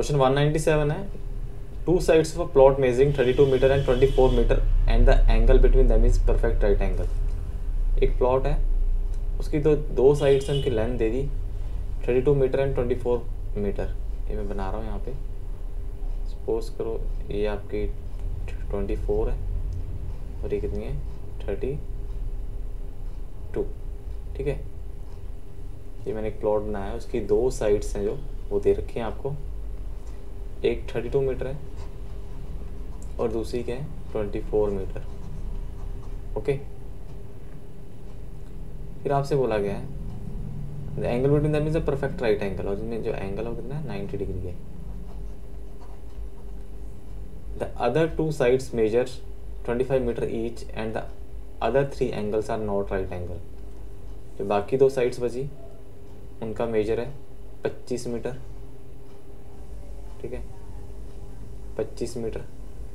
Question 197 है, two sides of a plot measuring 32 metre and 24 metre and the angle between them is perfect right angle. एक plot है, उसकी दो sides हैं, उनकी लेंथ दे दी 32 मीटर एंड 24 मीटर। ये मैं बना रहा हूँ यहाँ पे, सपोज करो ये आपकी 24 है और ये कितनी है 32, ठीक है। ये मैंने एक प्लॉट बनाया है, उसकी दो साइड्स हैं जो वो दे रखी हैं आपको, एक 32 मीटर है और दूसरी क्या है 24 मीटर। ओके, फिर आपसे बोला गया है the angle between them is a perfect right angle, और इनमें जो एंगल हो कितना है 90 डिग्री है। The other two sides measure 25 metre each and the other three angles are not right angle. जो बाकी दो साइड्स बची उनका मेजर है 25 मीटर, ठीक है 25 मीटर,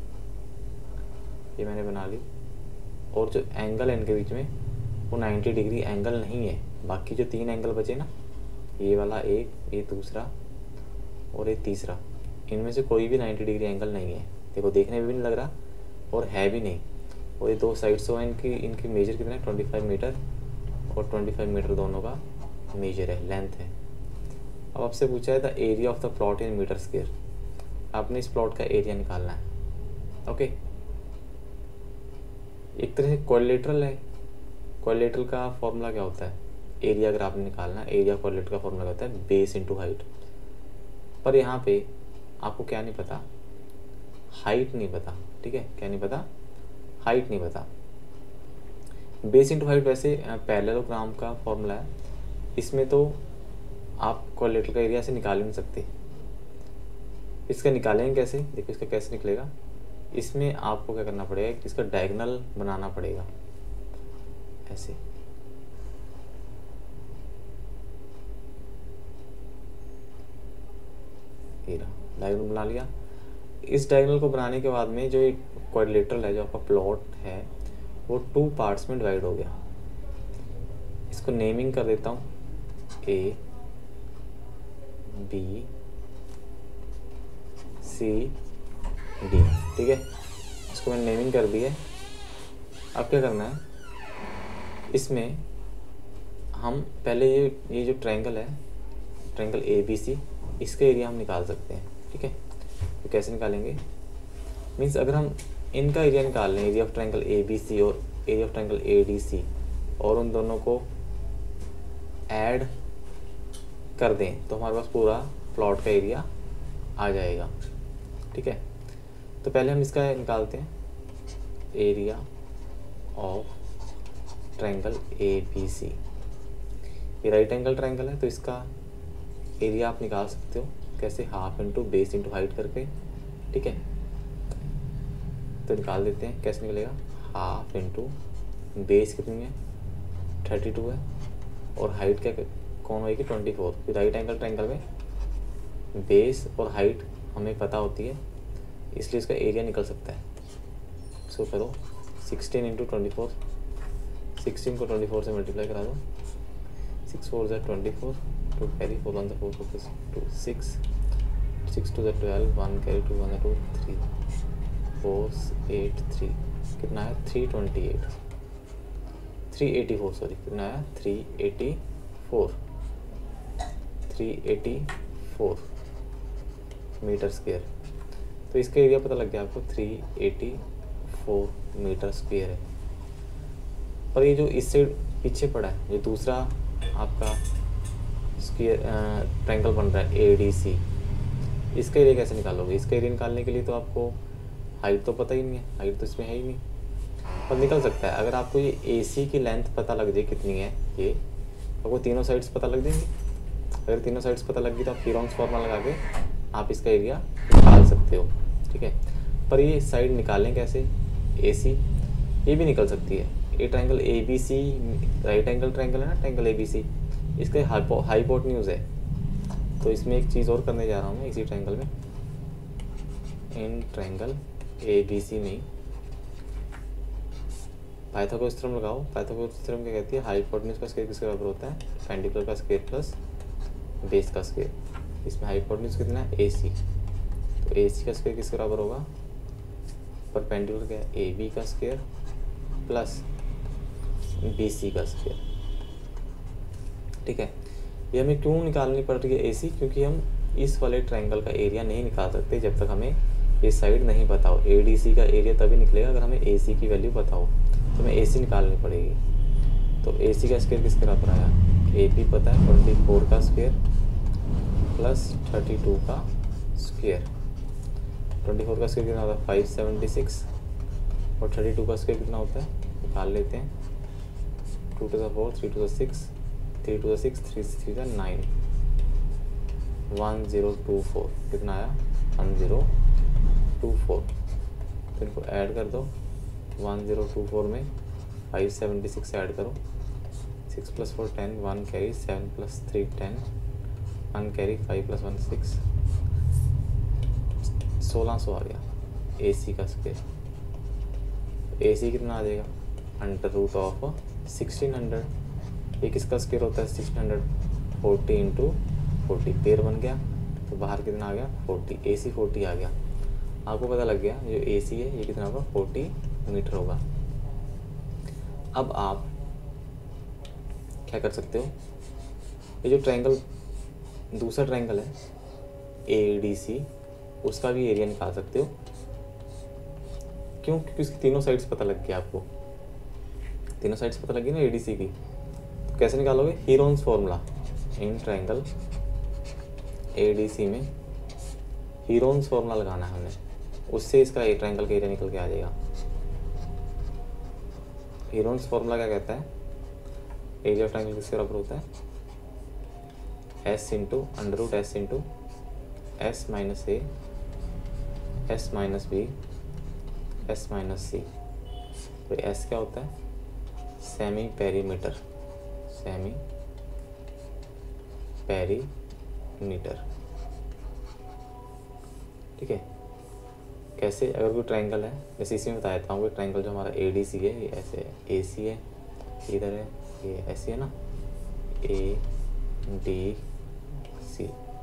ये मैंने बना ली। और जो एंगल है इनके बीच में वो 90 डिग्री एंगल नहीं है। बाकी जो तीन एंगल बचे ना, ये वाला एक, ये दूसरा और ये तीसरा, इनमें से कोई भी 90 डिग्री एंगल नहीं है। देखो देखने में भी नहीं लग रहा और है भी नहीं। और ये दो साइड्स हो इनकी मेजर कितना है 25 मीटर और 25 मीटर दोनों का मेजर है, लेंथ है। अब आपसे पूछा है the area of the plot in metre square. आपने इस प्लॉट का एरिया निकालना है। ओके, एक तरह से कोलेटरल है। कोलेटरल का फॉर्मूला क्या होता है, एरिया अगर आपने निकालना है, एरिया कोलेटरल का फॉर्मूला होता है बेस इंटू हाइट। पर यहाँ पे आपको क्या नहीं पता, हाइट नहीं पता, ठीक है, क्या नहीं पता, हाइट नहीं पता। बेस इंटू हाइट वैसे पैरेललोग्राम का फॉर्मूला है, इसमें तो आप कोलेटरल का एरिया से निकाल ही नहीं सकते। इसका निकालेंगे कैसे, देखो इसका कैसे निकलेगा। इसमें आपको क्या करना पड़ेगा, इसका डायगोनल बनाना पड़ेगा ऐसे। डायगोनल बना लिया। इस डायगोनल को बनाने के बाद में जो एक क्वाड्रिलेटरल है, जो आपका प्लॉट है, वो टू पार्ट्स में डिवाइड हो गया। इसको नेमिंग कर देता हूँ ए बी सी डी, ठीक है। इसको मैंने नेमिंग कर दी है। अब क्या करना है, इसमें हम पहले ये जो ट्रायंगल है, ट्रायंगल ए बी सी, इसका एरिया हम निकाल सकते हैं, ठीक है। तो कैसे निकालेंगे, मीन्स अगर हम इनका एरिया निकाल लें, area of triangle A B C और area of triangle A D C, और उन दोनों को ऐड कर दें तो हमारे पास पूरा प्लॉट का एरिया आ जाएगा, ठीक है। तो पहले हम इसका निकालते हैं, area of triangle A B C. ये राइट एंगल ट्रायंगल है तो इसका एरिया आप निकाल सकते हो कैसे, half into base into height करके, ठीक है। तो निकाल देते हैं, कैसे निकलेगा, हाफ इंटू बेस कितनी है 32 है और हाइट क्या कौन होगी 24। फिर राइट एंगल ट्रायंगल में बेस और हाइट हमें पता होती है, इसलिए इसका एरिया निकल सकता है। सो करो 16 इंटू 24, 16 को 24 से मल्टीप्लाई करा दो, 6 4 ज़ा 24, 2 कैरी 4 1 ज़ा 4 4 2 6, 6 2 ज़ा 12, 1 कैरी 2 1 ज़ा 2 3 4 8 3, कितना है 328, 384 सॉरी, कितना आया 384 मीटर स्क्वायर। तो इसका एरिया पता लग गया आपको 384 मीटर स्क्वायर है। और ये जो इससे पीछे पड़ा है, जो दूसरा आपका स्क्वायर ट्रायंगल बन रहा है ए डी सी, इसका एरिया कैसे निकालोगे। इसका एरिया निकालने के लिए तो आपको हाइट तो पता ही नहीं है, हाइट तो इसमें है ही नहीं, पर निकल सकता है अगर आपको ये ए सी की लेंथ पता लग जाए कितनी है, ये आपको तीनों साइड्स पता लग जाएंगी। अगर तीनों साइड्स पता लग गई तो आप फिरोन्स फॉर्मूला लगा के आप इसका एरिया निकाल सकते हो, ठीक है। पर ये साइड निकालें कैसे, ए सी, ये भी निकल सकती है। ये triangle A B C right angle triangle है ना, ट्रायंगल ए बी सी, इसका हाइपोटेन्यूज है। तो इसमें एक चीज़ और करने जा रहा हूँ मैं इसी ट्रायंगल में, in triangle A B C में पाइथागोरस थ्योरम लगाओ। पाइथागोरस थ्योरम क्या कहती है, हाइपोटेन्यूज का स्क्वायर किसके बराबर होता है, परपेंडिकुलर का स्क्वायर प्लस बेस का स्क्वायर। इसमें हाइपोटेन्यूज कितना है AC, तो AC का स्क्वायर किस बराबर होगा, परपेंडिकुलर क्या है AB का स्क्वायर प्लस BC का स्क्वायर। ठीक है, ये हमें क्यों निकालनी पड़ रही है AC, क्योंकि हम इस वाले ट्रायंगल का एरिया नहीं निकाल सकते जब तक हमें ये साइड नहीं पता हो। ADC का एरिया तभी निकलेगा अगर हमें AC की वैल्यू पता हो, तो हमें AC निकालनी पड़ेगी। तो AC का स्क्वायर किस बराबर आया, AP पता है 24 का स्क्वायर प्लस 32 का स्क्वायर। 24 का स्क्वायर कितना होता है 576 और 32 का स्क्वायर कितना होता है निकाल लेते हैं, 2 to the 4, 3 to the 6, 3 to the 6, 3 to the 9, 1024 कितना आया 1024। तो इनको ऐड कर दो, 1024 में 576 ऐड करो, 6 + 4 10, 1 कैरी, 7 + 3 10, 1 कैरी, 5 + 1 6, 1600 आ गया AC का स्क्वायर। AC कितना आ जाएगा √1600। ये किसका स्क्वायर होता है 1600, 40 × 40 पेयर बन गया, तो बाहर कितना आ गया 40, AC 40 आ गया। आपको पता लग गया जो AC है ये कितना होगा 40 मीटर होगा। अब आप क्या कर सकते हो, ये जो ट्रायंगल दूसरा ट्रायंगल है ADC उसका भी एरिया निकाल सकते हो। क्यों, क्योंकि उसकी तीनों साइड्स पता लग गया आपको, तीनों साइड्स पता लगी ना ADC की। तो कैसे निकालोगे, Heron's formula in triangle ADC में हीरोन्स फॉर्मूला लगाना है हमने, उससे इसका ट्रायंगल का एरिया निकल के आ जाएगा। हीरोन्स फॉर्मूला क्या कहता है, एरिया ऑफ ट्रायंगल किसके बराबर होता है S × √S × S - A S - B S - C। तो S क्या होता है सेमी पेरीमीटर, सेमी पेरीमीटर। ठीक है, कैसे, अगर कोई ट्रायंगल है, जैसे इसी में बता देता हूँ, कोई ट्रायंगल जो हमारा ADC है ये ऐसे AC है, इधर है ये ऐसे है ना ADC,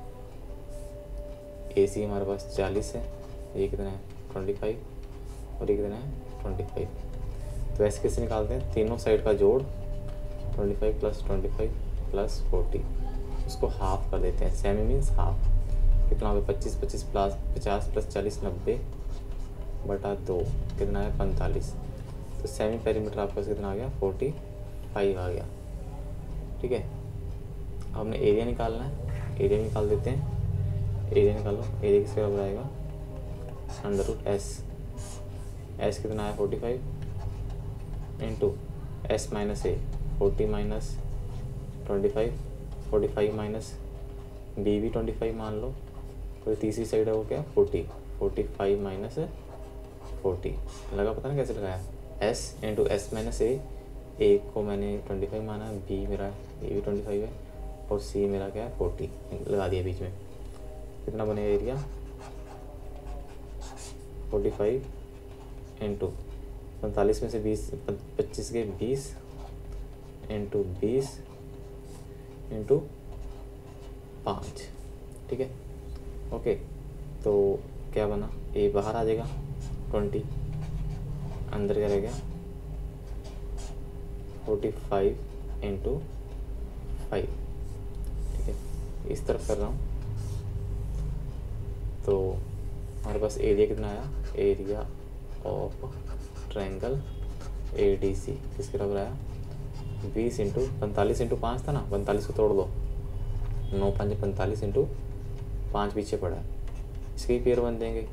AC हमारे पास 40 है, ये कितना है 25 और ये कितना है 25। तो ऐसे कैसे निकालते हैं, तीनों साइड का जोड़ 25 + 25 + 40, उसको हाफ कर देते हैं, सेमी मीन्स हाफ, कितना हो गया 25 25 + 50 + 40 90/2 कितना है 45। तो सेमी पेरीमीटर आपका कितना आ गया 45 आ गया। ठीक है, अब हमने एरिया निकालना है, एरिया निकाल देते हैं, एरिया निकालो, एरिया किसके बराबर आएगा √S, S कितना है 45 × S - A 40 - 25, 45 - B भी 25 मान लो, तो तीसरी साइड है वो क्या 40, 45 - 40 लगा, पता ना कैसे लगाया, S × S - A, A को मैंने 25 माना, B मेरा ये भी 25 है और C मेरा क्या है 40 लगा दिया बीच में। कितना बनेगा एरिया 45 × 45 में से 20 25 के 20 × 20 × 5। ठीक है, ओके, तो क्या बना, ए बाहर आ जाएगा 20, अंदर क्या रह गया 45 × 5। ठीक है, इस तरफ कर रहा हूँ, तो हमारे पास एरिया कितना आया, एरिया ऑफ ट्रायंगल ADC किसके बराबर आया 20 × 45 × 5 था ना, 45 को तोड़ दो, 9 × 5 45 × 5 पीछे पड़ा है, इसके ही पेयर बन देंगे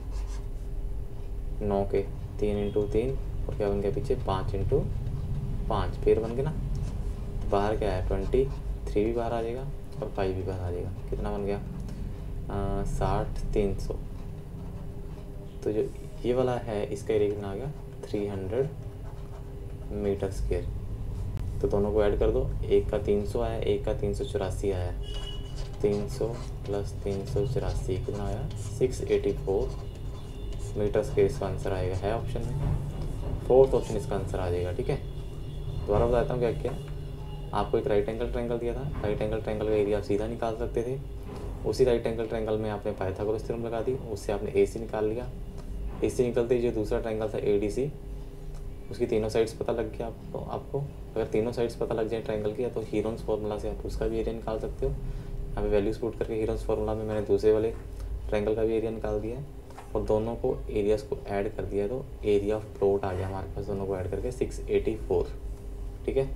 9 के, 3 × 3 और क्या बन गया पीछे 5 × 5 पेयर बन गए ना। बाहर क्या है 23 भी बाहर आ जाएगा और 5 भी बाहर आ जाएगा, कितना बन गया 60 300। तो जो ये वाला है इसका एरिया कितना आ गया 300 मीटर स्क्वायर। तो दोनों को ऐड कर दो, एक का 300 आया, एक का 384 आया, 300 + 384 कितना आया 684 मीटर स्क्वायर इसका आंसर आएगा, है ऑप्शन में, 4th ऑप्शन इसका आंसर आ जाएगा। ठीक है, दोबारा बताता हूँ क्या क्या, आपको एक राइट एंगल ट्रायंगल दिया था, राइट एंगल ट्रायंगल का एरिया आप सीधा निकाल सकते थे, उसी राइट एंगल ट्रायंगल में आपने पाइथागोरस थ्योरम लगा दी, उससे आपने AC निकाल लिया। AC निकलते ही जो दूसरा ट्रायंगल था ADC, उसकी तीनों साइड्स पता लग गया आपको। अगर तीनों साइड्स पता लग जाए ट्रायंगल की, तो हीरोन्स फार्मूला से आप उसका भी एरिया निकाल सकते हो। यहाँ पे वैल्यूज पुट करके हीरोन्स फार्मूला में मैंने दूसरे वाले ट्रायंगल का भी एरिया निकाल दिया है और दोनों को एरियाज को ऐड कर दिया, तो एरिया ऑफ प्लॉट आ गया हमारे पास दोनों को ऐड करके 684। ठीक है,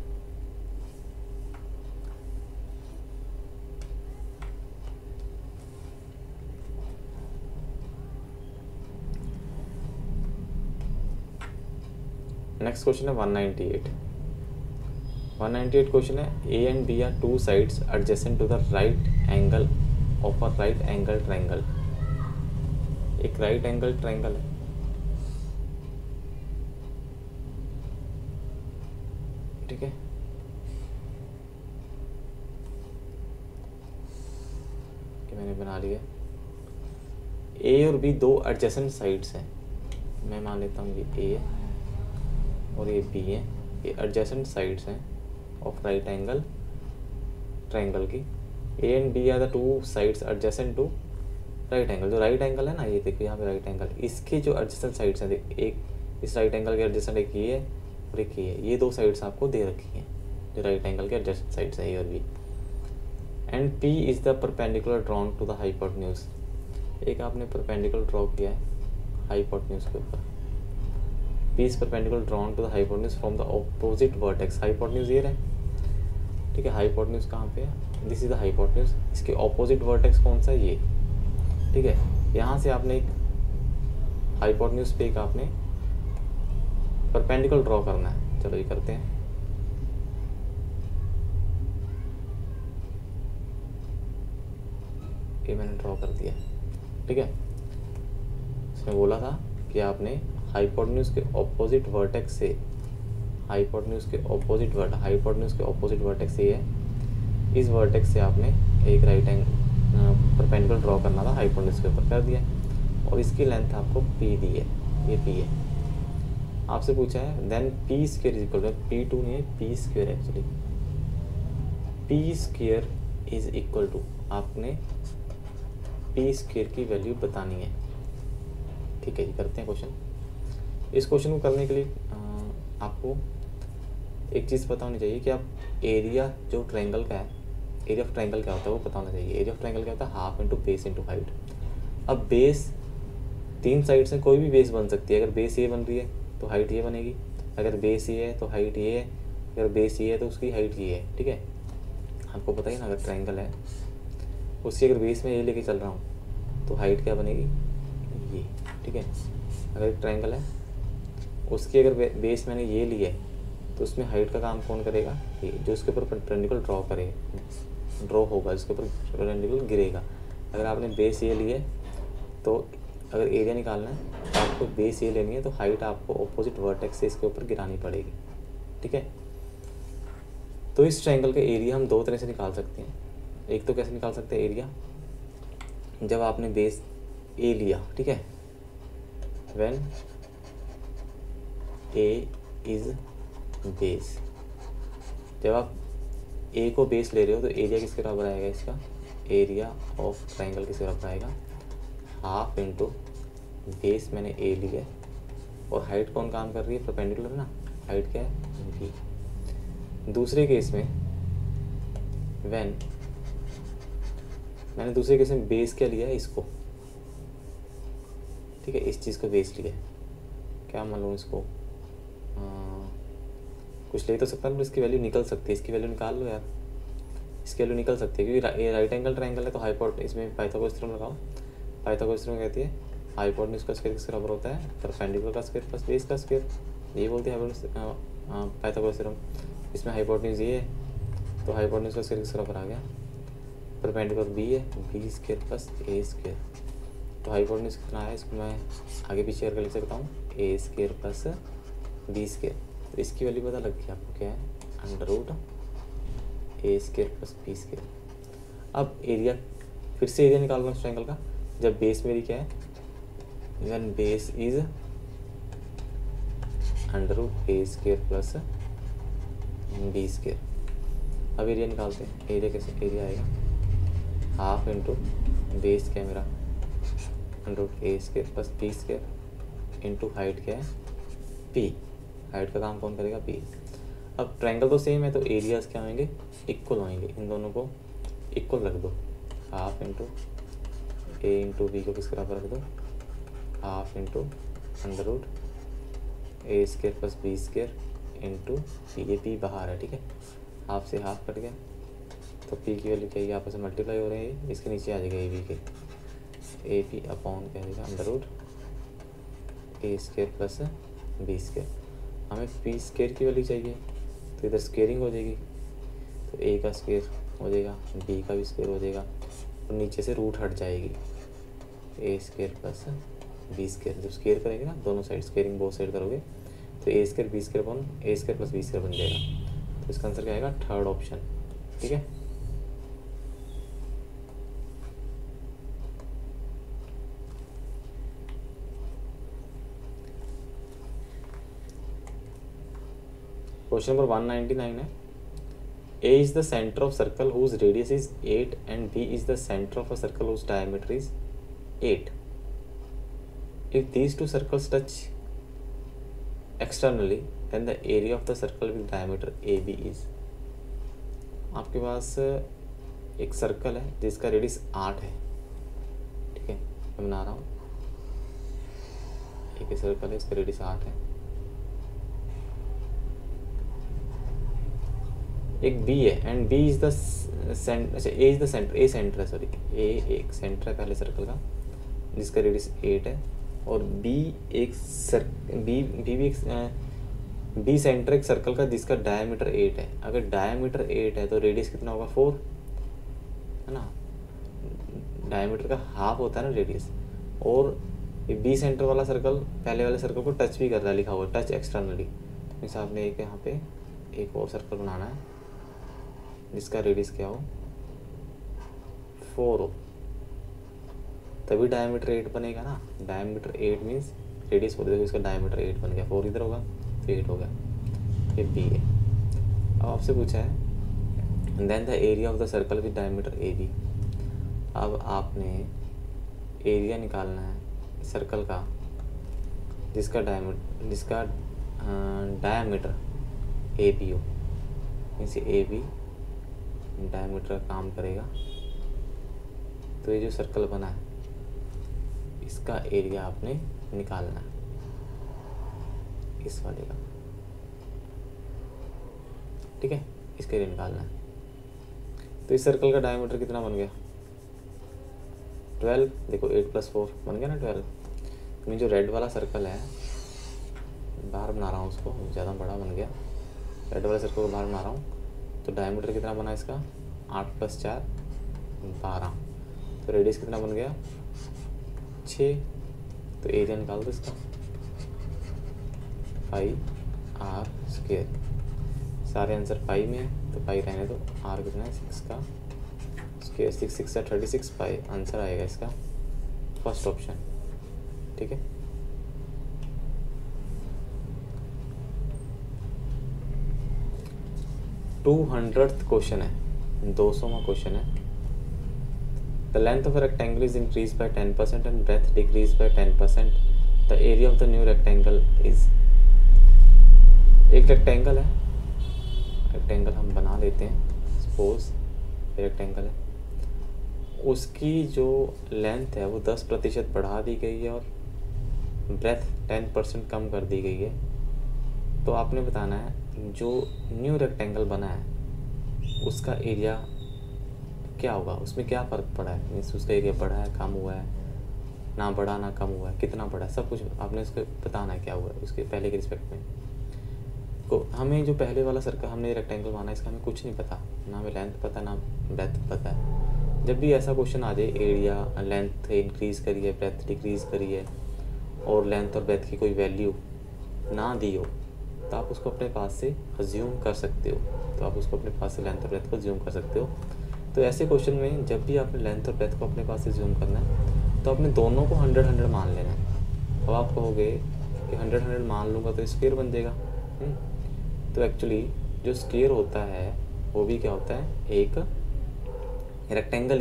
नेक्स्ट क्वेश्चन है 198। 198 क्वेश्चन है, A and B are two sides adjacent to the right angle of a right angle triangle. एक राइट एंगल ट्रायंगल है, ठीक है, ये मैंने बना लिया। A और B दो एडजेसेंट साइड्स हैं, मैं मान लेता हूँ ये A है और ये B है, ये एडजेसेंट साइड्स हैं ऑफ राइट एंगल ट्रायंगल की। A and B are the two sides adjacent to right angle. जो राइट एंगल है ना, ये देखिए यहाँ पे राइट एंगल, इसके जो एडजेसेंट साइड्स हैं, एक इस राइट एंगल के एडजेसेंट एक ये है और एक ये है, ये दो साइड्स आपको दे रखी हैं जो राइट एंगल के एडजेसेंट साइड्स हैं, A और B। And P is the perpendicular drawn to the hypotenuse. एक आपने परपेंडिकुलर ड्रॉ किया है हाइपोटेन्यूज के ऊपर। P is perpendicular drawn to the hypotenuse from the opposite vertex। Hypotenuse ये रहे, ठीक है, हाइपोटेन्यूज कहाँ पे है, दिस इज द हाइपोटेन्यूज, इसके ऑपोजिट वर्टेक्स कौन सा है, ये, ठीक है। यहाँ से आपने एक हाइपोटेन्यूज पे एक आपने परपेंडिकुलर ड्रॉ करना है। चलो ये करते हैं। ये मैंने ड्रॉ कर दिया, ठीक है। इसमें बोला था कि आपने हाइपोटेन्यूज के ऑपोजिट वर्टेक्स से, हाइपोटेन्यूज के ऑपोजिट वर्टेक्स ये है, इस वर्टेक्स से आपने एक राइट एंगल परपेंडिकुलर ड्रॉ करना था, हाइपोटेन्यूज के ऊपर कर दिया और इसकी लेंथ आपको P दी है, ये P है। आपसे पूछा है then P square is equal to, P2 नहीं है, P square actually, P square is equal to, आपने P स्क्वायर की वैल्यू बतानी है, ठीक है। ये करते हैं क्वेश्चन। इस क्वेश्चन को करने के लिए आपको एक चीज़ पता होनी चाहिए कि आप एरिया जो ट्रायंगल का है, एरिया ऑफ ट्रायंगल क्या होता है वो पता होना चाहिए। एरिया ऑफ ट्रायंगल क्या होता है, half into base into height. अब बेस तीन साइड से कोई भी बेस बन सकती है। अगर बेस ये बन रही है तो हाइट ये बनेगी, अगर बेस ये है तो हाइट ये है, अगर बेस ये है तो उसकी हाइट ये है, ठीक है। आपको पता ही ना, अगर ट्रायंगल है उसकी अगर बेस में ये लेके चल रहा हूँ तो हाइट क्या बनेगी, ये, ठीक है। अगर ट्रायंगल है उसकी अगर बेस मैंने ये लिया है तो उसमें हाइट का काम कौन करेगा, ये जो उसके ऊपर परपेंडिकुलर ड्रॉ होगा, इसके ऊपर परपेंडिकुलर गिरेगा। अगर आपने बेस ये लिए तो अगर एरिया निकालना है तो आपको बेस ये लेनी है, तो हाइट आपको ऑपोजिट वर्टेक्स से इसके ऊपर गिरानी पड़ेगी, ठीक है। तो इस ट्रायंगल का एरिया हम दो तरह से निकाल सकते हैं। एक तो कैसे निकाल सकते हैं एरिया, जब आपने बेस ए लिया, ठीक है, व्हेन ए इज बेस, जब आप ए को बेस ले रहे हो तो एरिया किसके बराबर आएगा, इसका एरिया ऑफ ट्रायंगल किसके बराबर आएगा, हाफ इंटू बेस मैंने ए लिया है और हाइट कौन काम कर रही है, परपेंडिकुलर है ना, हाइट क्या है बी। दूसरे केस में व्हेन, मैंने दूसरे केस में बेस क्या लिया है, इसको, ठीक है, इस चीज़ को बेस लिया है, क्या मालूम इसको, कुछ ले तो सकता है, इसकी वैल्यू निकल सकती है, इसकी वैल्यू निकाल लो यार, इसकी वैल्यू निकल सकती है क्योंकि ये राइट एंगल ट्रायंगल है तो हाइपोट, इसमें पाइथागोरस थ्योरम लगाओ। पाइथागोरस थ्योरम कहती है हाइपोटेन्यूज का स्क्वायर किसके बराबर होता है, परपेंडिकुलर का स्क्वायर प्लस बेस का स्क्वायर, ये बोलते हैं पाइथागोरस थ्योरम। इसमें हाइपोटेन्यूज ये है तो हाइपोटेन्यूज का स्क्वायर किसके बराबर आ गया, परपेंडिकुलर बी है, B square plus A square. तो हाइपोटेन्यूज कितना है, इसको मैं आगे पीछे करके लिख सकता हूँ, A square plus B square. तो इसकी वैल्यू पता लग गई आपको, क्या है, under root A square plus B square. अब एरिया, फिर से एरिया निकालना उस ट्रायंगल का, जब बेस मेरी क्या है, when base is under root A square plus B square. अब एरिया निकालते हैं, एरिया कैसे, एरिया आएगा हाफ इंटू बेस क्या है मेरा under A square plus B square into height क्या है पी। हाइट का काम कौन करेगा पी। अब ट्रायंगल तो सेम है तो एरियाज क्या होंगे इक्वल होंगे, इन दोनों को इक्वल रख दो। Half into A into B को किस बराबर रख दो half into under root A square plus B square into P. ये पी बाहर है ठीक है, हाफ से हाफ कट गया तो पी की वैल्यू क्या है आपस में मल्टीप्लाई हो रहे हैं, इसके नीचे आ जाएगा ए बी के ए पी अपॉन क्या देगा under root A square plus B square. हमें पी स्क्वायर की वैल्यू चाहिए तो इधर स्क्वेयरिंग हो जाएगी तो ए का स्क्वायर हो जाएगा बी का भी स्क्वायर हो जाएगा और नीचे से रूट हट जाएगी A square plus B square. जब स्क्वेयर करेंगे ना दोनों साइड स्क्वेयरिंग बोथ साइड करोगे तो A square B square upon A square plus B square बन जाएगा। तो इसका आंसर क्या आएगा थर्ड ऑप्शन ठीक है। क्वेश्चन नंबर 199 है A is the center of circle whose radius is 8 and B is the center of a circle whose diameter is 8. If these two circles touch externally then the area of the circle with diameter AB is। आपके पास एक circle है जिसका radius 8 है ठीक है, मैं बना रहा हूँ एक सर्कल है इसका रेडियस 8 है। एक बी है and B is the centre, अच्छा A is the centre, A centre है सॉरी ए एक सेंटर है पहले सर्कल का जिसका रेडियस 8 है और बी एक बी भी एक बी सेंटर एक सर्कल का जिसका डायमीटर 8 है। अगर डायमीटर 8 है तो रेडियस कितना होगा 4 है ना, डायमीटर का हाफ होता है ना रेडियस। और ये बी सेंटर वाला सर्कल पहले वाले सर्कल को टच भी कर रहा है, लिखा हुआ टच एक्सटर्नली। मीन्स आपने एक यहाँ पे एक और सर्कल बनाना है जिसका रेडियस क्या हो 4 हो, तभी डायमीटर 8 बनेगा ना। डायमीटर 8 मीन्स रेडियस बोल देखो इसका डायमीटर 8 बन गया, 4 इधर होगा तो 8 हो गया, ये बी है। अब आपसे पूछा है then the area of the circle with diameter A B. अब आपने एरिया निकालना है सर्कल का जिसका डायमीटर ए बी हो, मीन्स ए बी डायमीटर का काम करेगा। तो ये जो सर्कल बना है इसका एरिया आपने निकालना है इस वाले का ठीक है, इसका एरिया निकालना है। तो इस सर्कल का डायमीटर कितना बन गया 12, देखो 8 + 4 बन गया ना 12। मैं जो रेड वाला सर्कल है बाहर बना रहा हूँ उसको, ज़्यादा बड़ा बन गया, रेड वाले सर्कल को बाहर बना रहा हूँ। तो डायमीटर कितना बना इसका 8 + 4 12। तो रेडियस कितना बन गया 6। तो एरिया निकाल दो इसका 5r²। सारे आंसर पाई में है तो पाई रहने दो, r कितना है 6 का स्क्वायर, 6 6 36 पाई आंसर आएगा इसका फर्स्ट ऑप्शन ठीक है। टू 200th क्वेश्चन है, 200वां क्वेश्चन है। The length of a rectangle is increase by 10% and breadth decrease by 10%। The area of the new rectangle is. एक रेक्टेंगल है, रेक्टेंगल हम बना लेते हैं, सपोज रेक्टेंगल है, उसकी जो लेंथ है वो 10% बढ़ा दी गई है और ब्रेथ 10% कम कर दी गई है। तो आपने बताना है जो न्यू रेक्टेंगल बना है उसका एरिया क्या होगा, उसमें क्या फ़र्क पड़ा है, मीन्स उसका एरिया बढ़ा है कम हुआ है, ना बढ़ा ना कम हुआ है, कितना बढ़ा है, सब कुछ आपने उसको बताना है क्या हुआ है उसके पहले के रिस्पेक्ट में। तो हमें जो पहले वाला सर्कल हमने रेक्टेंगल माना इसका हमें कुछ नहीं पता, ना हमें लेंथ पता ना ब्रेथ पता है। जब भी ऐसा क्वेश्चन आ जाए एरिया लेंथ इंक्रीज़ करिए ब्रेथ डिक्रीज़ करिए और लेंथ और ब्रेथ की कोई वैल्यू ना दी हो तो आप उसको अपने पास से अज्यूम कर सकते हो, तो आप उसको अपने पास से लेंथ और ब्रेथ को अज्यूम कर सकते हो। तो ऐसे क्वेश्चन में जब भी आपने लेंथ और ब्रेथ को अपने पास से अज्यूम करना है तो आपने दोनों को 100 मान लेना है। अब आप कहोगे कि 100 मान लूँगा तो स्क्वायर बन जाएगा। तो एक्चुअली जो स्क्वायर होता है वो भी क्या होता है, एक रेक्टेंगल ही है।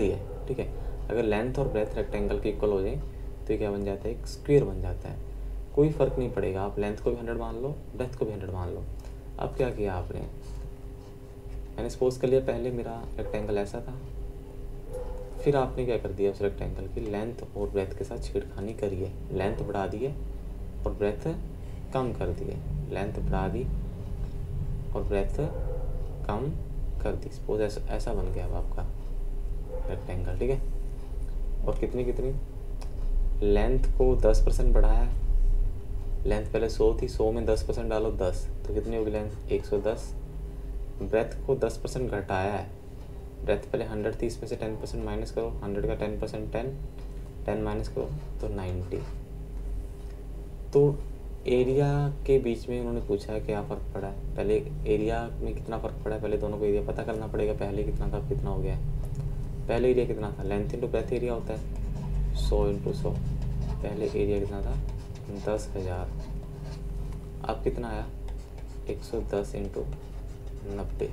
ठीक है। अगर लेंथ और ब्रेथ रेक्टेंगल के इक्वल हो जाए तो ये क्या बन जाता है, एक स्क्वायर बन जाता है। कोई फ़र्क नहीं पड़ेगा, आप लेंथ को भी 100 मान लो, ब्रेथ को भी 100 मान लो। अब क्या किया आपने, मैंने सपोज कर लिया पहले मेरा रेक्टेंगल ऐसा था, फिर आपने क्या कर दिया, उस रेक्टेंगल की लेंथ और ब्रेथ के साथ छेड़खानी करिए, लेंथ बढ़ा दिए और ब्रेथ कम कर दिए, लेंथ बढ़ा दी और ब्रेथ कम कर दी। सपोज ऐसा बन गया अब आपका रेक्टेंगल, ठीक है। और कितनी लेंथ को 10% बढ़ाया, लेंथ पहले 100 थी, 100 में 10% डालो 10, तो कितनी होगी लेंथ 110। ब्रेथ को 10% घटाया है, ब्रेथ पहले 100 थी, इसमें से 10% माइनस करो, 100 का 10% 10 माइनस करो तो 90। तो एरिया के बीच में उन्होंने पूछा क्या फ़र्क पड़ा है, पहले एरिया में कितना फ़र्क पड़ा है, पहले दोनों को एरिया पता करना पड़ेगा, पहले कितना था कितना हो गया है। पहले एरिया कितना था, लेंथ इंटू ब्रेथ एरिया होता है 100 इंटू 100, पहले एरिया कितना था 10,000, अब कितना आया 110 इंटू 90,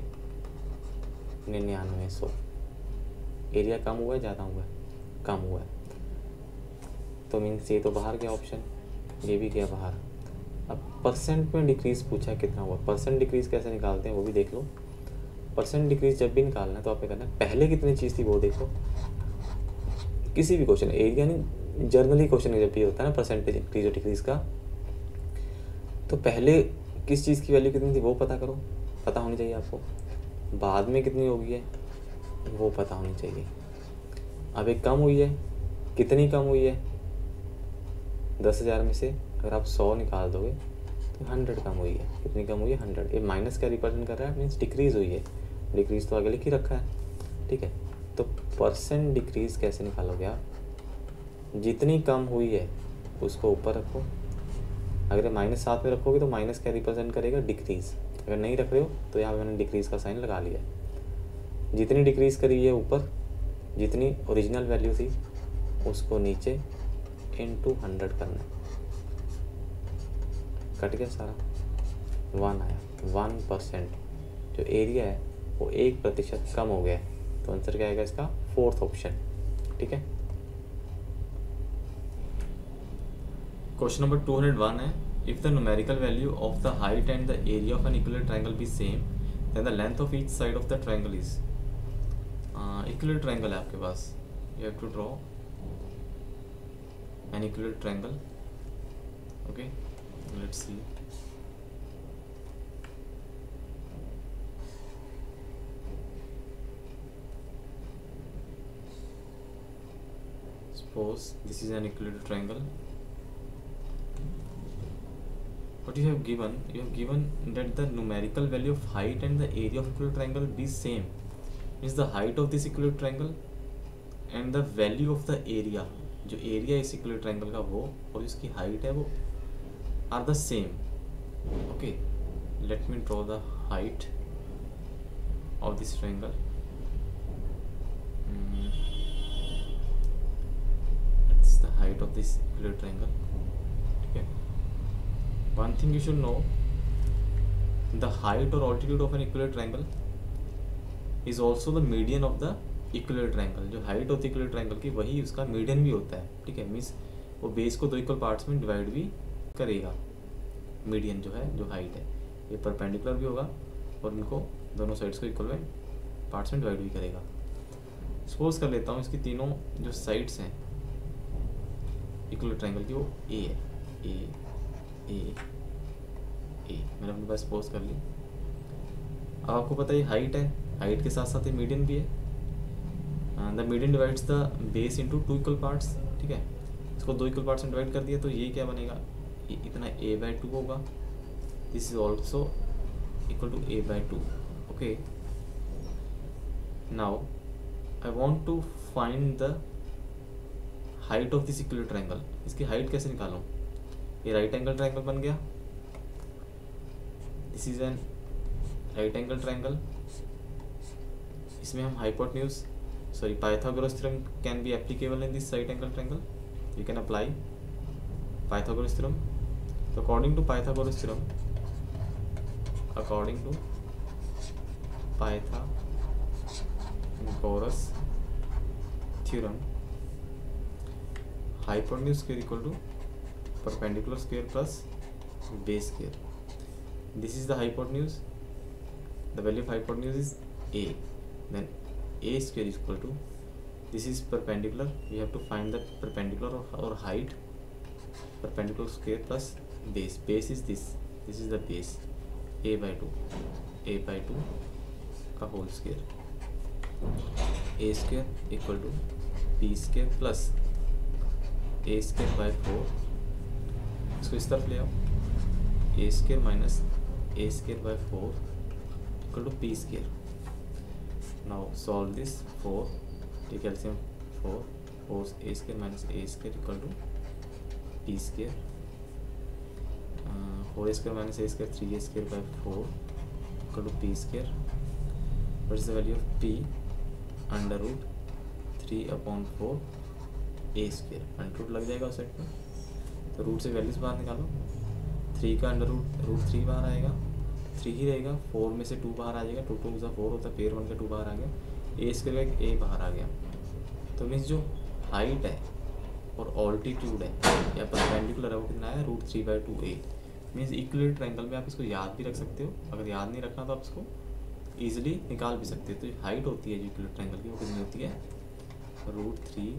9900। एरिया कम हुआ है ज़्यादा हुआ है, कम हुआ है, तो मीन्स ये तो बाहर गया ऑप्शन, ये भी गया बाहर। अब परसेंट में डिक्रीज़ पूछा कितना हुआ, परसेंट डिक्रीज़ कैसे निकालते हैं वो भी देख लो। परसेंट डिक्रीज़ जब भी निकालना है तो आपने करना है पहले कितनी चीज़ थी वो देखो, किसी भी क्वेश्चन, एरिया नहीं जनरली क्वेश्चन जब भी होता है ना परसेंटेज इंक्रीज और डिक्रीज़ का, तो पहले किस चीज़ की वैल्यू कितनी थी वो पता करो, पता होनी चाहिए आपको, बाद में कितनी होगी है वो पता होनी चाहिए। अब एक कम हुई है, कितनी कम हुई है, 10,000 में से अगर आप 100 निकाल दोगे तो 100 कम हुई है, कितनी कम हुई है 100। ये माइनस क्या रिप्रेजेंट कर रहा है, मीन्स डिक्रीज़ हुई है, डिक्रीज़ तो आगे लिख ही रखा है, ठीक है। तो परसेंट डिक्रीज़ कैसे निकालोगे आप, जितनी कम हुई है उसको ऊपर रखो, अगर -7 में रखोगे तो माइनस क्या रिप्रेजेंट करेगा, डिक्रीज़, अगर नहीं रख रहे हो तो यहाँ पे मैंने डिक्रीज़ का साइन लगा लिया है। जितनी डिक्रीज़ करी है ऊपर, जितनी ओरिजिनल वैल्यू थी उसको नीचे इंटू 100 करना है, कट गया सारा, 1 आया, 1%। जो एरिया है वो 1% कम हो गया है, तो आंसर क्या आएगा इसका, 4th ऑप्शन, ठीक है। क्वेश्चन नंबर 201 है, if the numerical value of the height and the area of an equilateral triangle be same then the length of each side of the triangle is. Equilateral triangle है आपके पास, you have to draw an equilateral triangle, okay, let's see. Suppose this is an equilateral triangle. What you have given that the numerical value of height and the area of equilateral triangle be same, means the height of this equilateral triangle and the value of the area, जो area इस equilateral triangle का वो और इसकी height है वो are the same, okay. Let me draw the height of this triangle, the height of this equilateral triangle, okay. One thing you should know, the height or altitude of an equilateral triangle is also the median of the equilateral triangle। जो height होती है equilateral triangle की वही उसका median भी होता है, ठीक है। मीन्स वो बेस को 2 इक्वल पार्ट्स में डिवाइड भी करेगा, मीडियन जो है, जो हाइट है ये परपेंडिकुलर भी होगा और इनको दोनों साइड्स को इक्वल में पार्ट्स में डिवाइड भी करेगा। सपोज कर लेता हूँ इसकी तीनों जो साइड्स हैं इक्विलेटरल ट्रायंगल की वो ए है, ए मैंने अपने पास सपोज कर ली। अब आपको पता है हाइट है, हाइट के साथ साथ ये मीडियन भी है, the median divides the base into 2 equal parts, ठीक है। इसको 2 इक्वल पार्ट्स में डिवाइड कर दिया तो ये क्या बनेगा, ये इतना a/2 होगा, this is also equal to a/2, ओके। Now I want to find the height of this equilateral triangle. इसकी हाइट कैसे निकालूं, ये राइट एंगल ट्रायंगल बन गया, this is an right angle triangle, इसमें हम Pythagoras theorem can be applicable in this right angle triangle, you can apply Pythagoras theorem. तो according to Pythagoras theorem, theorem hypotenuse square equal to perpendicular square plus base square. This is the hypotenuse. The value of hypotenuse is a. Then a square is equal to, this is perpendicular. We have to find the perpendicular or height. Perpendicular square plus base. Base is this. This is the base. A by 2. A by 2 का whole square. A square equal to b square plus a square by 4. इसको इस तरफ ले आओ. A square minus a square by 4 equal to p square. Now solve this. 4 take LCM. 4 a square minus a square equal to p square. 4a square minus a square 3a square by 4 equal to p square. What is the value of p? Under root 3 upon 4 a square. Under root लग जाएगा उस side पर, तो root से values बाहर निकालो. 3 का under root 3 बाहर आएगा, 3 ही रहेगा. 4 में से 2 बाहर आ जाएगा. 2 2 का 4 होता है, पेयर 1 का 2 बाहर आ गया. ए स्क्वायर का ए बाहर आ गया. तो मीन्स जो हाइट है और ऑल्टीट्यूड है या परपेंडिकुलर है वो कितना है? Root 3 by 2a. Means equilateral triangle में आप इसको याद भी रख सकते हो. अगर याद नहीं रखना तो आप इसको ईजिली निकाल भी सकते हो. तो हाइट होती है जो इक्विलेटरल ट्रायंगल की वो कितनी होती है? Root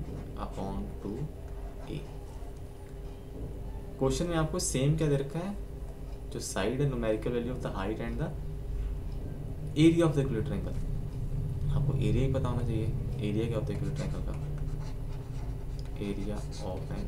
3/2a. क्वेश्चन में आपको सेम क्या दे रखा है? जो साइड है numerical value of the height and the area of the equilateral triangle. आपको एरिया ही पता होना चाहिए. एरिया क्या होता है इक्विलेटरल ट्रायंगल का? Area of an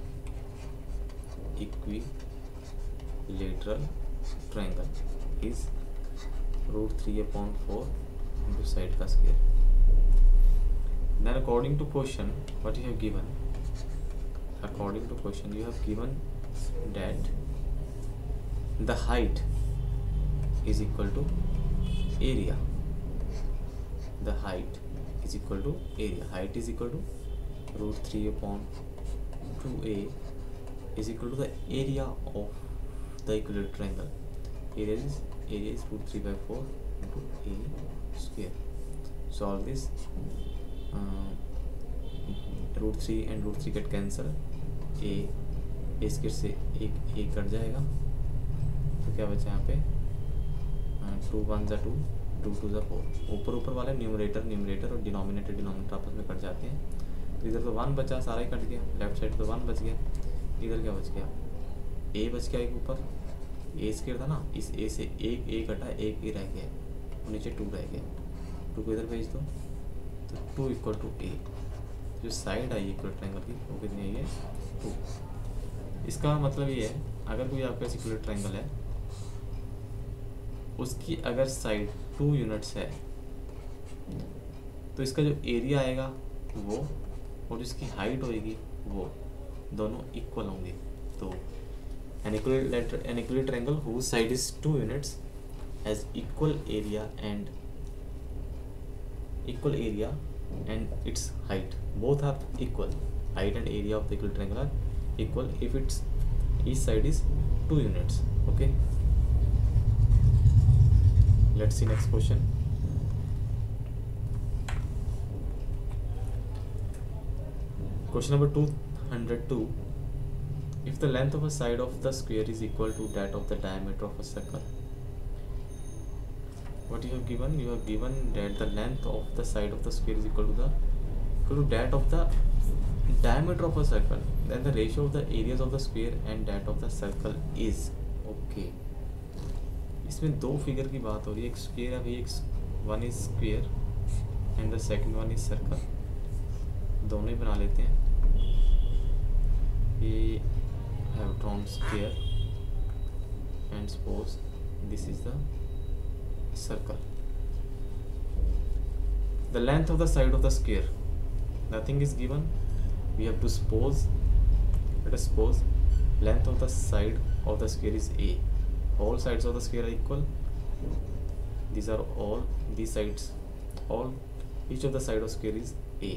equilateral triangle is root 3/4 into side का square. Then according to question what you have given, according to question you have given that the height is equal to area. The height is equal to area. Height is equal to root 3/2a is equal to the area of the equilateral triangle. Area is root 3/4 into a square. Solve this. Root 3 and root 3 cut cancel. A square से एक cut जाएगा तो क्या बचा यहाँ पे? 2 1 × 2 2 2 × 4. ऊपर वाले न्यूमरेटर और डिनोमिनेटर आपस में कट जाते हैं. तो इधर तो 1 बचा, सारा ही कट गया. लेफ्ट साइड तो 1 बच गया. इधर क्या बच गया? ए बच गया. एक ऊपर ए स्क्वायर था ना, इस ए से एक ए कटा, एक ए रह गया और नीचे 2 रह गया. 2 को इधर भेज दो तो 2 = a. जो साइड आई इक्विलेटरल ट्रायंगल की वो कितनी आई है? 2. इसका मतलब ये है अगर कोई आपके पास इक्विलेटरल ट्रायंगल है, उसकी अगर साइड 2 यूनिट्स है तो इसका जो एरिया आएगा वो और इसकी हाइट होएगी वो दोनों इक्वल होंगे. तो an equilateral triangle whose side is 2 units has equal area and its height. Both are equal. Height and area of the equilateral triangle are equal if each side is 2 units. Okay. Let's see next question. Question number 202. If the length of a side of the square is equal to that of the diameter of a circle, what you have given? You have given that the length of the side of the square is equal to that of the diameter of a circle. Then the ratio of the areas of the square and that of the circle is. Okay. इसमें 2 figure की बात हो रही है. एक square है भाई, एक one is square and the second one is circle. दोनों ही बना लेते हैं. ये have drawn sphere and suppose this is the circle. The length of the side of the square, nothing is given. We have to suppose, let us suppose length of the side of the square is a. All sides of the square are equal. These are all these sides, all each of the side of square is a.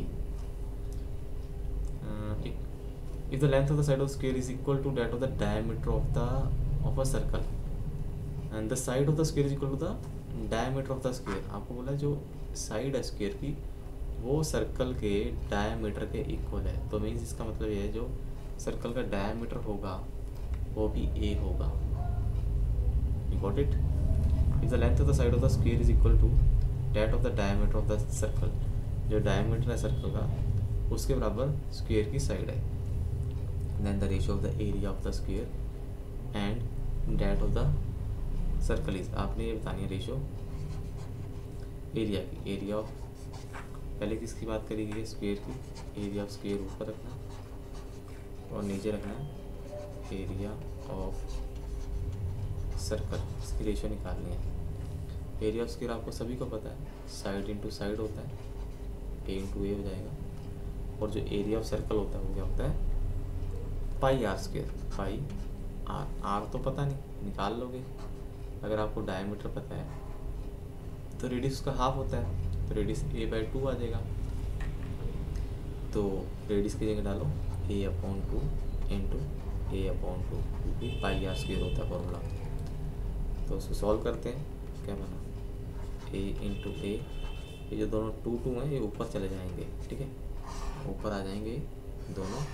If the length of the side of square is equal to that of the diameter of a circle and the side of the square is equal to the diameter of the square. आपको बोला जो side है square की वो circle के diameter के equal है। तो मीन्स इसका मतलब ये है जो सर्कल का डायमीटर होगा वो भी ए होगा। You got it? If the length of the side of the square is equal to that of the diameter of the circle, जो डायमीटर है सर्कल का उसके बराबर स्क्वायर की साइड है, then the ratio of the area of the square and that of the circle is, आपने ये बतानी है रेशियो एरिया की। एरिया ऑफ, पहले किसकी बात करी गई है? स्क्वायर की। एरिया ऑफ स्क्वायर ऊपर रखना और नीचे रखना है एरिया ऑफ सर्कल, इसकी रेशियो निकालनी है। एरिया ऑफ स्क्वायर आपको सभी को पता है, साइड इंटू साइड होता है, ए इंटू ए हो जाएगा। और जो एरिया ऑफ सर्कल होता है वो क्या होता है? Pi r square. Pi r, r तो पता नहीं, निकाल लोगे। अगर आपको डायमीटर पता है तो रेडियस का हाफ होता है, तो रेडियस a बाई 2 आ जाएगा। तो रेडियस की जगह डालो a/2 इंटू a/2, क्योंकि पाई आर स्क्वायर होता है फॉर्मूला। तो उसको सॉल्व करते हैं, क्या बना? a इंटू ए, ये जो दोनों 2 हैं ये ऊपर चले जाएंगे, ठीक है, ऊपर आ जाएंगे दोनों,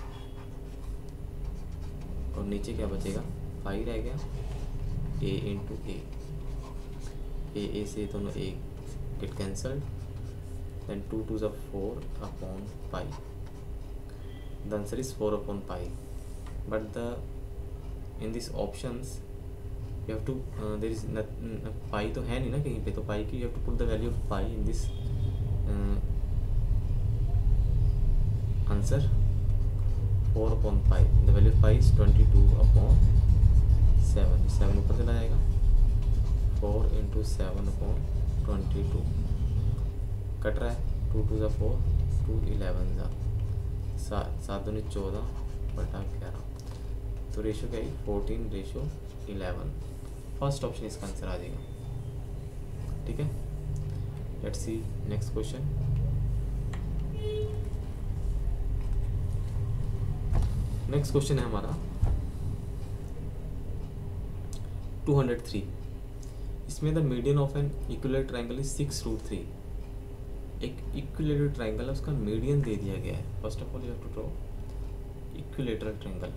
और नीचे क्या बचेगा? पाई रह गया, a इंटू ए से दोनों A get cancelled, then 2 2s are 4 upon pi. The answer is 4 upon pi. But in these options you have to there is pi तो है नहीं ना कहीं पे, तो pi की you have to put the value of pi in this answer. 4 upon pi, the value of pi is 22 upon 7. 7 ऊपर चला जाएगा, 4 इंटू 7 अपॉन 22 कट रहा है, 2 2 ज़ा 4, 2 11 ज़ा 7, 7 दूनी 14 बटा 11, तो रेशियो क्या है? 14:11। फर्स्ट ऑप्शन इसका आंसर आ जाएगा, ठीक है। Let's see next question. Next question है हमारा 203। इसमें the median of an equilateral triangle is 6√3। एक इक्विलेटरल ट्रायंगल है, उसका मीडियन दे दिया गया है। First of all you have to draw equilateral triangle.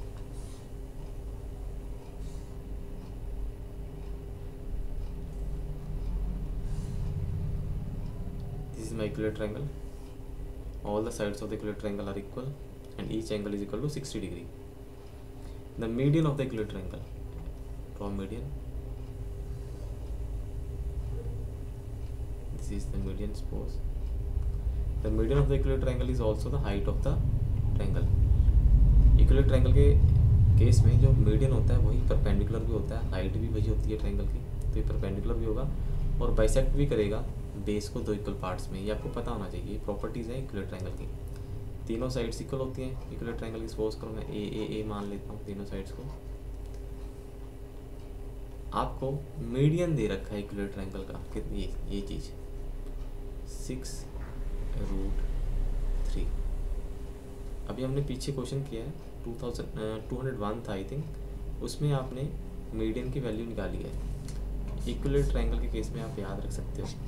This is my equilateral triangle, all the sides of the equilateral triangle are equal and each angle is equal to 60 degree. The median of the equilateral triangle, draw median. This is the median, suppose. The median of the equilateral triangle is also the height of the triangle. Equilateral triangle के case में जो median होता है वही perpendicular भी होता है, height भी वही होती है ट्रायंगल की, तो ये परपेंडिकुलर भी होगा और बाइसेक्ट भी करेगा बेस को 2 इक्वल पार्ट्स में। ये आपको पता होना चाहिए, प्रॉपर्टीज़ है इक्विलेटरल ट्रायंगल की। तीनों साइड्स इक्वल होती हैं इक्विलेटरल ट्रायंगल की। सपोज करो मैं ए मान लेता हूँ तीनों साइड्स को। आपको मीडियन दे रखा है इक्विलेटरल ट्रायंगल का, कितनी ये चीज़ 6√3। अभी हमने पीछे क्वेश्चन किया है 201 था आई थिंक, उसमें आपने मीडियन की वैल्यू निकाली है। इक्विलेटरल ट्रायंगल के केस में आप याद रख सकते हो,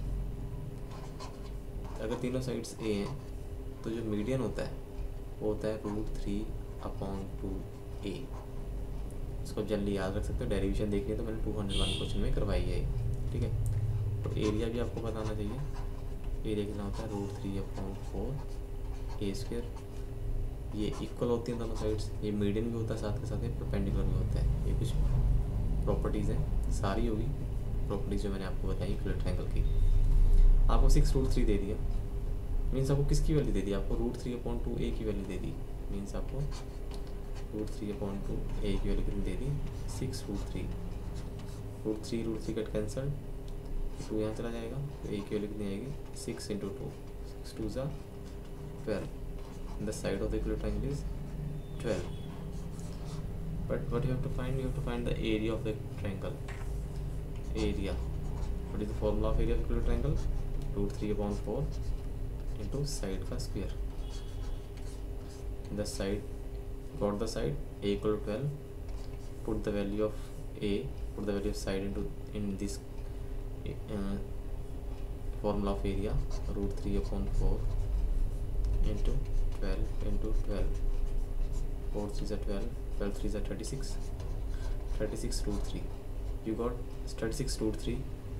अगर तीनों साइड्स ए हैं तो जो मीडियन होता है वो होता है √3/2a। इसको जल्दी याद रख सकते हो, डेरिवेशन देखनी है तो मैंने 201 क्वेश्चन में करवाई है, ठीक है। तो एरिया भी आपको बताना चाहिए, एरिया कितना होता है √3/4a²। ये इक्वल होती हैं दोनों साइड्स, ये मीडियन भी होता है साथ के साथ ये परपेंडिकुलर भी होता है। ये कुछ प्रॉपर्टीज़ हैं, सारी होगी प्रॉपर्टीज़ जो मैंने आपको बताई इक्विलेटरल ट्रायंगल की। आपको 6√3 दे दिया, मीन्स आपको किसकी वैल्यू दे दी? आपको √3/2a की वैल्यू दे दी, मीन्स आपको √3/2a की वैल्यू कितनी दे दी? 6√3। √3 कट कैंसल, 2 यहाँ चला जाएगा, तो a की वैल्यू कितनी आएगी? 6 × 2, 6 2 ज़ा 12। The side of the equilateral triangle is 12। But what you have to find? You have to find the area of the triangle. Area, what is the formula of area of equilateral triangle? √3/4 into side का square. The side, got the side a equal to 12. Put the value of a, put the value of side into in this formula of area √3/4 into 12 into 12, 4 3 12, 12 3 36, 36√3. You got 36√3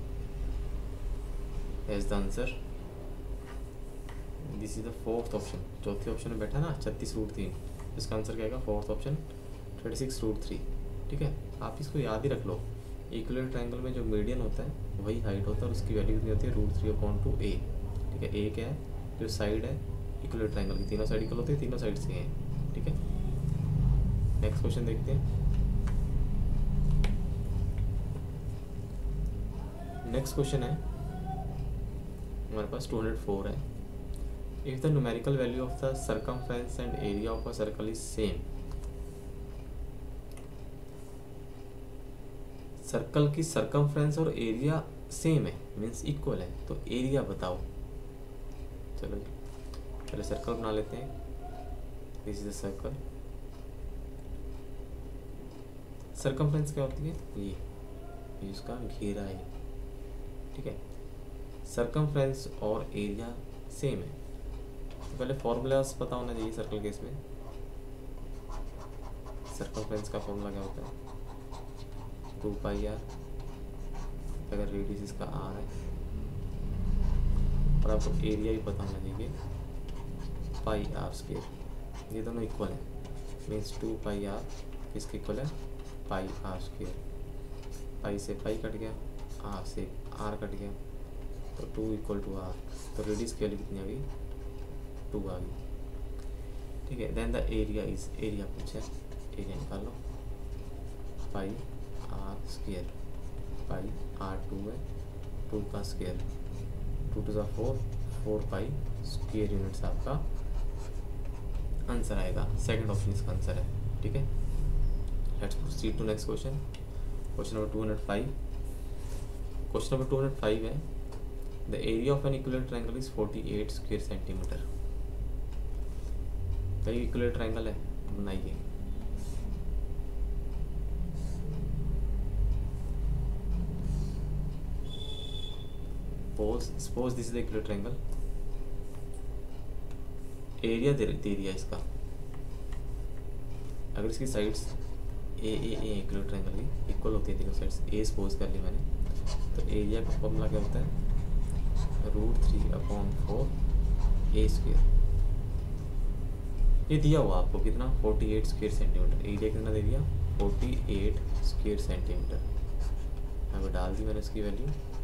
as the answer. This is the fourth option. चौथी option में बैठा ना 36√3, इसका answer क्या आएगा? Fourth option 36√3. ठीक है, आप इसको याद ही रख लो. इक्विलेटरल ट्रायंगल में जो मीडियन होता है वही हाइट होता है और उसकी वैल्यू कितनी होती है? √3/2a. ठीक है, a क्या है? जो साइड है इक्विलेटरल ट्रायंगल की, तीनों साइड इक्वल होती है, तीनों साइड से हैं. ठीक है, नेक्स्ट क्वेश्चन देखते हैं. नेक्स्ट क्वेश्चन है हमारे पास 204 है. If the numerical value of the circumference and area of a circle is same. Circle की सर्कमफ्रेंस और एरिया सेम है, मीन्स इक्वल है, तो एरिया बताओ. चलो पहले सर्कल बना लेते हैं. This is a circle. Circumference क्या होती है? ये इसका घेरा है. ठीक है, सर्कमफ्रेंस और एरिया सेम है, तो पहले फॉर्मूलास पता होना चाहिए सर्कल केस में. सर्कमफ्रेंस का फॉर्मूला क्या होता है? 2πr, अगर रेडियस इसका r है, और आपको एरिया भी पता होना चाहिए πr². ये दोनों इक्वल है, मीन्स 2πr किसके इक्वल है? πr². पाई से पाई कट गया, r से r कट गया, तो 2 = r. तो रेडियस की वैल्यू कितनी आ गई? 2 आ गई. ठीक है, then the area is, area पूछा, एरिया निकाल लो. πr², पाई r2 है, 2 का स्क्वायर, 2 2 4, 4π स्क्वायर यूनिट्स आपका आंसर आएगा. सेकंड ऑप्शन इसका आंसर है. ठीक है, let's proceed to next question. Question number 205. Question number 205 है the area of an equilateral triangle is 48 square centimetre. भाई इक्विलेटरल ट्रायंगल है, बनाइए. Suppose this is the equilateral triangle. Area दे दिया इसका. अगर इसकी साइड्स ए इक्विलेटरल ट्रायंगल की equal होती है तीनों साइड्स, ए सपोज कर ली मैंने, तो एरिया का फॉर्मूला क्या होता है? √3/4 a². ये दिया हुआ आपको कितना? 48 स्क्वायर सेंटीमीटर. एरिया कितना दे दिया? 48 स्क्वायर सेंटीमीटर. यहाँ पे डाल दी मैंने इसकी वैल्यू.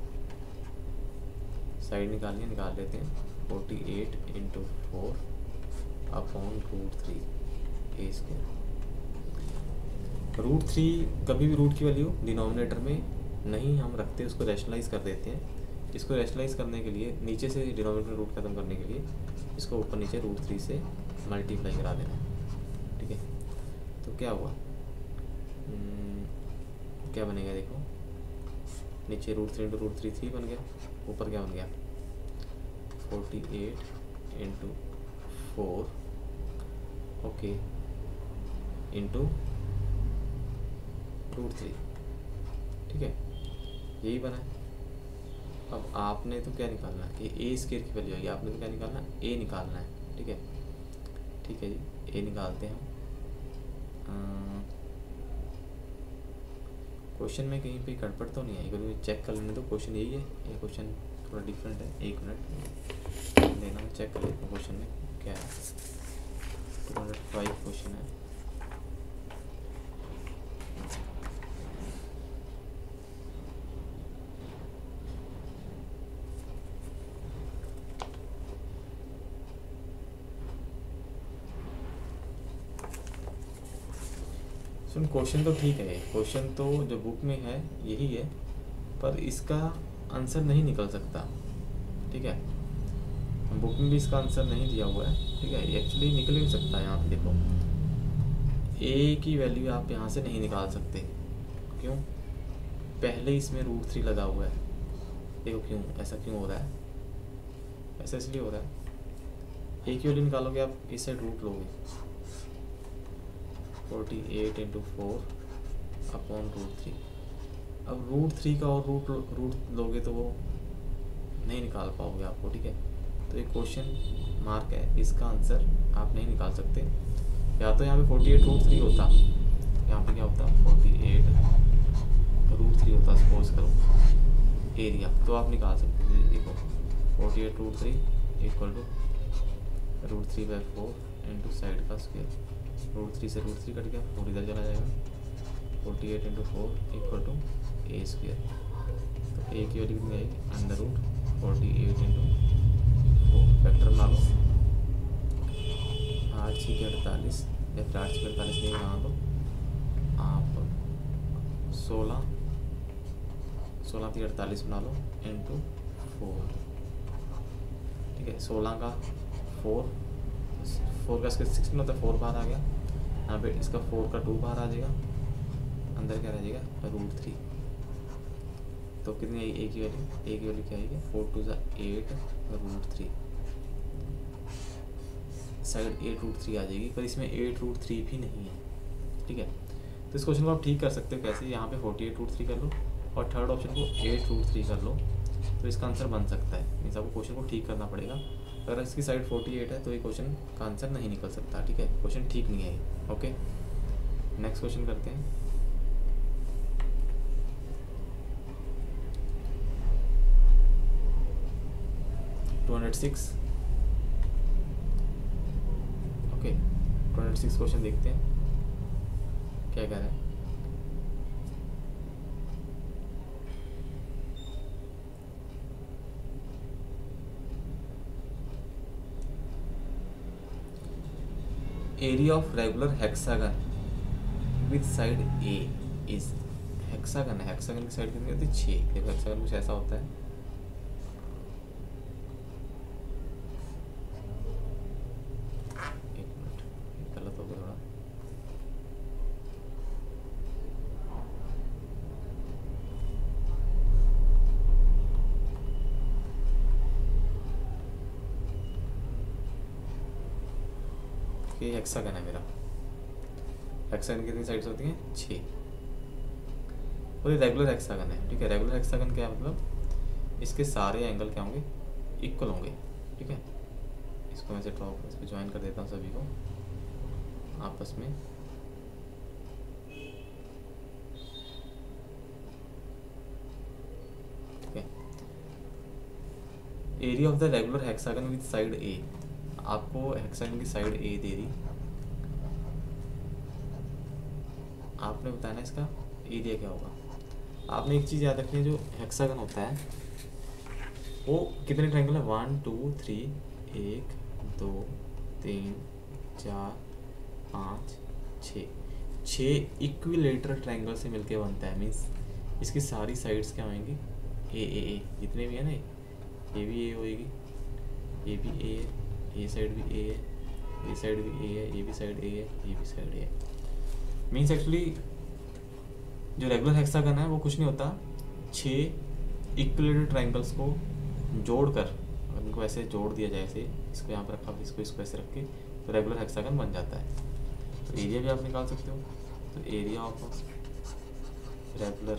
साइड निकाल लेते हैं. 48 × 4/√3 a². √3 कभी भी रूट की वैल्यू डिनोमिनेटर में नहीं हम रखते, उसको रैशनलाइज कर देते हैं. इसको रैशनलाइज करने के लिए नीचे से डिनोमिनेटर रूट खत्म करने के लिए इसको ऊपर नीचे √3 से मल्टीप्लाई करा देना. ठीक है, तो क्या हुआ? क्या बनेगा? देखो, नीचे √3 × √3 3 बन गया, ऊपर क्या बन गया? 48 × 4 ओके इंटू √3. ठीक है, यही बना है. अब आपने तो क्या निकालना है? ये a² की वैल्यू आएगी. आपने तो क्या निकालना है? a निकालना है. ठीक है, ठीक है जी, a निकालते हैं. क्वेश्चन में कहीं पे गड़बड़ तो नहीं है? अगर चेक कर लेने तो क्वेश्चन यही है. ये क्वेश्चन थोड़ा डिफरेंट है. 1 मिनट देना, चेक कर लेते हैं क्वेश्चन में क्या है. 205 क्वेश्चन है. सुन, क्वेश्चन तो ठीक है, क्वेश्चन तो जो बुक में है यही है, पर इसका आंसर नहीं निकल सकता. ठीक है, बुक में भी इसका आंसर नहीं दिया हुआ है. ठीक है, एक्चुअली निकल नहीं सकता. यहाँ पे देखो, a की वैल्यू आप यहाँ से नहीं निकाल सकते. क्यों? पहले इसमें √3 लगा हुआ है. देखो क्यों, ऐसा क्यों हो रहा है? ऐसा इसलिए हो रहा है, a की वैल्यू निकालोगे आप इस साइड रूट लोगे. 48 × 4/√3. अब √3 का और रूट लोगे तो वो नहीं निकाल पाओगे आपको, ठीक है। तो ये क्वेश्चन मार्क है, इसका आंसर आप नहीं निकाल सकते। या तो यहाँ पे 48√3 होता, यहाँ पे क्या होता 48√3 होता सपोज करो एरिया, तो आप निकाल सकते थे। देखो 48√3 इक्वल टू √3/4 इंटू साइड का स्क्वायर, √3 से √3 कट गया, 4 इधर चला जाएगा, 48 × 4 इक्वल टू a स्क्वायर। तो a की वैल्यू कितनी आएगी √48 × 4, फैक्टर बना लो, 8×6 = 48, या फिर 8×6 = 48 नहीं बना दो आप 16×3 = 48 बना लो इंटू 4, ठीक है। 16 का 4 का इसका 6 में होता है, 4 बाहर आ गया, यहाँ पे इसका 4 का 2 बाहर आ जाएगा, अंदर क्या रह जाएगा √3। तो कितनी आई a की वैल्यू क्या आएगी 4 × 2 = 8 √3, साइड 8√3 आ जाएगी, पर इसमें 8√3 भी नहीं है, ठीक है। तो इस क्वेश्चन को आप ठीक कर सकते हो कैसे, यहाँ पे 48√3 कर लो और थर्ड ऑप्शन को 8√3 कर लो, तो इसका आंसर बन सकता है। मीन्स आपको क्वेश्चन को ठीक करना पड़ेगा। अगर इसकी साइड 48 है तो ये क्वेश्चन का आंसर नहीं निकल सकता, ठीक है, क्वेश्चन ठीक नहीं है ये। ओके, नेक्स्ट क्वेश्चन करते हैं। ओके, 206 क्वेश्चन देखते हैं क्या कह रहा है। Area of regular hexagon with side a is, hexagon है, हेक्सागन की साइड कितनी होती है 6। देखो हेक्सागन कुछ ऐसा होता है, एक मिनट गलत हो गया थोड़ा, ये हेक्सागन है मेरा। हेक्सागन कितनी साइड्स होती हैं 6, और ये रेगुलर हेक्सागन है, ठीक है। रेगुलर हेक्सागन क्या मतलब, इसके सारे एंगल क्या होंगे इक्वल होंगे, ठीक है। इसको मैं ड्रॉ इस पर ज्वाइन कर देता हूँ सभी को आपस में, ठीक है। Area of the regular hexagon with side a, आपको हेक्सागन की साइड ए दे दी, आपने बताना इसका एरिया क्या होगा। आपने एक चीज़ याद रखनी है, जो हेक्सागन होता है वो कितने ट्रायंगल है 1 2 3, 1 2 3 4 5 6 इक्विलेटरल ट्रायंगल से मिलके बनता है। मीन्स इसकी सारी साइड्स क्या होंगी ए जितने भी है ना, ये भी ए होएगी, ये भी ए है, ये साइड भी ए है, ये साइड भी ए है, ये भी साइड ए है, ये भी साइड ए है। मीन्स एक्चुअली जो रेगुलर हेक्सागन है वो कुछ नहीं होता, 6 इक्विलेटरल ट्रायंगल्स को जोड़कर, उनको ऐसे जोड़ दिया जाए, ऐसे इसको यहाँ पर रखा, इसको ऐसे रख के, तो रेगुलर हेक्सागन बन जाता है। तो एरिया भी आप निकाल सकते हो। तो एरिया ऑफ रेगुलर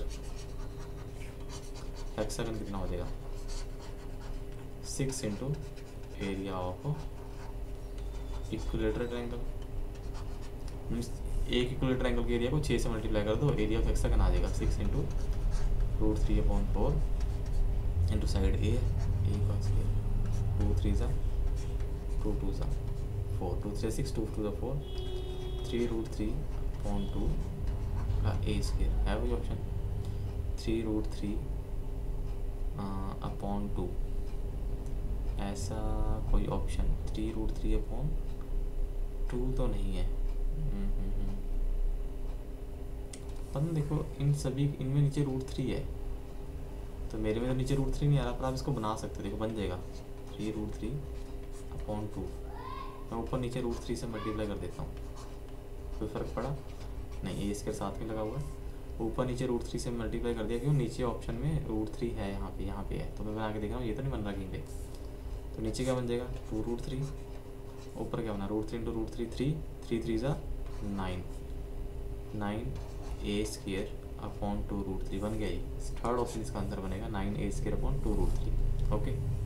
हेक्सागन कितना हो जाएगा 6 × area of equilateral triangle. Means एक इक्विलेटरल ट्रायंगल के एरिया को 6 से मल्टीप्लाई कर दो, एरिया ऑफ हेक्सागन आ जाएगा 6 × √3/4 इंटू साइड ए का स्क्वायर, 2 3 = 2 2 = 4, 2 3 6, 2 2 = 4, 3√3/2 का ए स्क्वायर है वही ऑप्शन, 3√3/2 ऐसा कोई ऑप्शन 3√3/2 तो नहीं है। पता देखो इन सभी इनमें नीचे √3 है, तो मेरे में तो नीचे √3 नहीं आ रहा, पर आप इसको बना सकते हो। देखो बन जाएगा 3√3/2, मैं ऊपर नीचे √3 से मल्टीप्लाई कर देता हूँ, कोई फ़र्क पड़ा नहीं, ए इसके साथ में लगा हुआ है, ऊपर नीचे √3 से मल्टीप्लाई कर दिया, क्यों नीचे ऑप्शन में √3 है, यहाँ पे है, तो मैं बना के देख रहा हूँ, ये तो नहीं बन रहा कहीं पे। तो नीचे क्या बन जाएगा 2√3, ऊपर क्या बना √3 × √3 3, 3 3 = 9, 9a² / 2√3 बन गया। ये थर्ड ऑप्शन इसका आंसर बनेगा 9a² / 2√3। ओके।